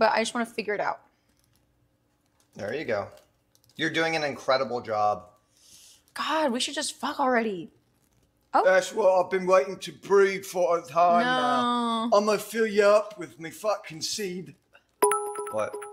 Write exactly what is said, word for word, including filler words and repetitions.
but I just want to figure it out. There you go. You're doing an incredible job. God, we should just fuck already. Oh. That's what I've been waiting to breed for a time no. now. I'm gonna fill you up with me fucking seed. What?